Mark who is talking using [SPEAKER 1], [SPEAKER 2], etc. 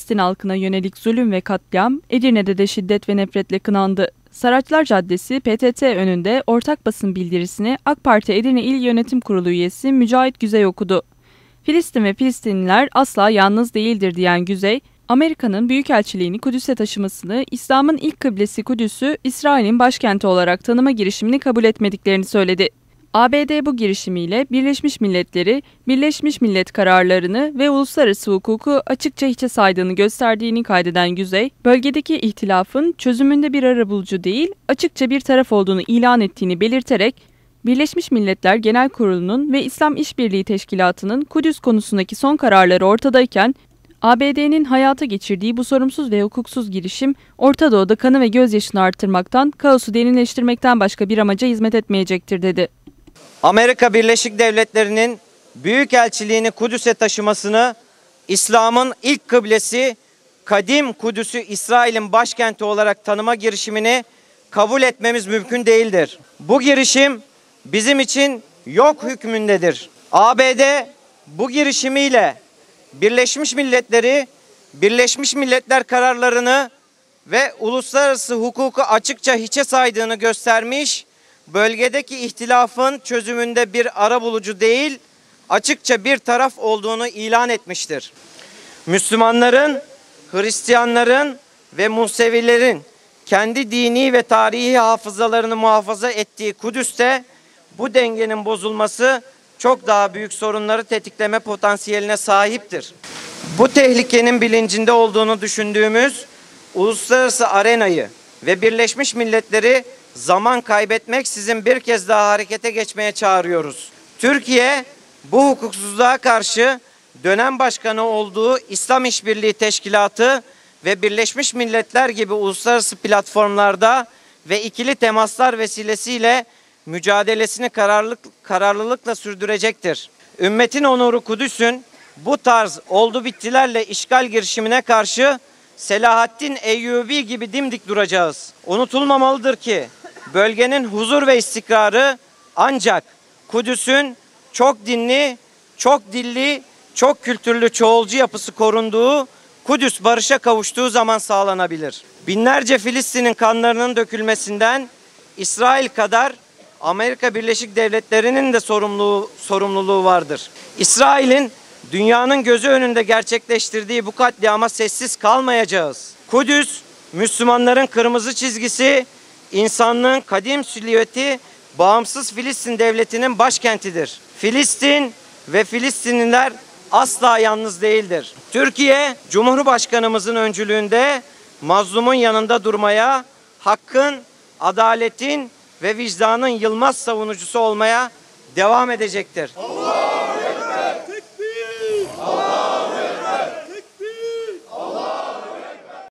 [SPEAKER 1] Filistin halkına yönelik zulüm ve katliam Edirne'de de şiddet ve nefretle kınandı. Saraçlar Caddesi PTT önünde ortak basın bildirisini AK Parti Edirne İl Yönetim Kurulu üyesi Mücahit Güzey okudu. Filistin ve Filistinliler asla yalnız değildir diyen Güzey, Amerika'nın büyükelçiliğini Kudüs'e taşımasını, İslam'ın ilk kıblesi Kudüs'ü İsrail'in başkenti olarak tanıma girişimini kabul etmediklerini söyledi. ABD bu girişimiyle Birleşmiş Milletleri, Birleşmiş Millet kararlarını ve uluslararası hukuku açıkça hiçe saydığını gösterdiğini kaydeden Güzey, bölgedeki ihtilafın çözümünde bir arabulucu değil, açıkça bir taraf olduğunu ilan ettiğini belirterek, Birleşmiş Milletler Genel Kurulu'nun ve İslam İşbirliği Teşkilatı'nın Kudüs konusundaki son kararları ortadayken, ABD'nin hayata geçirdiği bu sorumsuz ve hukuksuz girişim, Orta Doğu'da kanı ve gözyaşını artırmaktan, kaosu derinleştirmekten başka bir amaca hizmet etmeyecektir dedi.
[SPEAKER 2] Amerika Birleşik Devletleri'nin büyükelçiliğini Kudüs'e taşımasını, İslam'ın ilk kıblesi kadim Kudüs'ü İsrail'in başkenti olarak tanıma girişimini kabul etmemiz mümkün değildir. Bu girişim bizim için yok hükmündedir. ABD bu girişimiyle Birleşmiş Milletleri, Birleşmiş Milletler kararlarını ve uluslararası hukuku açıkça hiçe saydığını göstermiş, bölgedeki ihtilafın çözümünde bir arabulucu değil, açıkça bir taraf olduğunu ilan etmiştir. Müslümanların, Hristiyanların ve Musevilerin kendi dini ve tarihi hafızalarını muhafaza ettiği Kudüs'te bu dengenin bozulması çok daha büyük sorunları tetikleme potansiyeline sahiptir. Bu tehlikenin bilincinde olduğunu düşündüğümüz uluslararası arenayı ve Birleşmiş Milletleri zaman kaybetmeksizin bir kez daha harekete geçmeye çağırıyoruz. Türkiye bu hukuksuzluğa karşı dönem başkanı olduğu İslam İşbirliği Teşkilatı ve Birleşmiş Milletler gibi uluslararası platformlarda ve ikili temaslar vesilesiyle mücadelesini kararlılıkla sürdürecektir. Ümmetin onuru Kudüs'ün bu tarz oldu bittilerle işgal girişimine karşı Selahaddin Eyyubi gibi dimdik duracağız. Unutulmamalıdır ki bölgenin huzur ve istikrarı ancak Kudüs'ün çok dinli, çok dilli, çok kültürlü çoğulcu yapısı korunduğu, Kudüs barışa kavuştuğu zaman sağlanabilir. Binlerce Filistin'in kanlarının dökülmesinden İsrail kadar Amerika Birleşik Devletleri'nin de sorumluluğu vardır. İsrail'in dünyanın gözü önünde gerçekleştirdiği bu katliama sessiz kalmayacağız. Kudüs, Müslümanların kırmızı çizgisi, insanlığın kadim silüeti, bağımsız Filistin devletinin başkentidir. Filistin ve Filistinliler asla yalnız değildir. Türkiye, Cumhurbaşkanımızın öncülüğünde mazlumun yanında durmaya, hakkın, adaletin ve vicdanın yılmaz savunucusu olmaya devam edecektir.